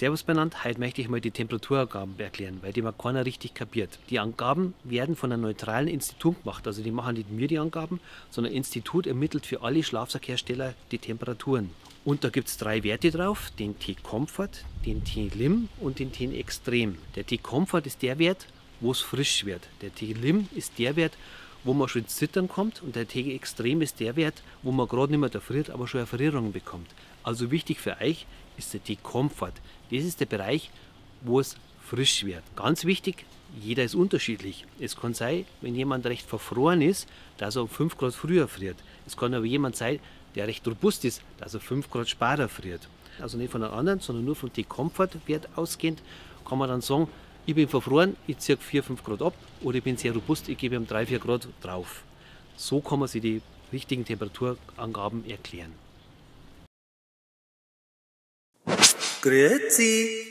Servus benannt, heute möchte ich mal die Temperaturangaben erklären, weil die mal keiner richtig kapiert. Die Angaben werden von einem neutralen Institut gemacht, also die machen nicht mir die Angaben, sondern ein Institut ermittelt für alle Schlafsackhersteller die Temperaturen. Und da gibt es 3 Werte drauf, den T-Comfort, den T-Lim und den T-Extrem. Der T-Comfort ist der Wert, wo es frisch wird. Der T-Lim ist der Wert, wo man schon ins Zittern kommt, und der T-Extrem ist der Wert, wo man gerade nicht mehr erfriert, aber schon Erfrierungen bekommt. Also wichtig für euch ist der T-Comfort. Das ist der Bereich, wo es frisch wird. Ganz wichtig, jeder ist unterschiedlich. Es kann sein, wenn jemand recht verfroren ist, dass er um 5 Grad früher friert. Es kann aber jemand sein, der recht robust ist, dass er 5 Grad später friert. Also nicht von einem anderen, sondern nur vom T-Comfort-Wert ausgehend, kann man dann sagen, ich bin verfroren, ich ziehe 4-5 Grad ab, oder ich bin sehr robust, ich gebe ihm 3-4 Grad drauf. So kann man sich die richtigen Temperaturangaben erklären. Grüezi!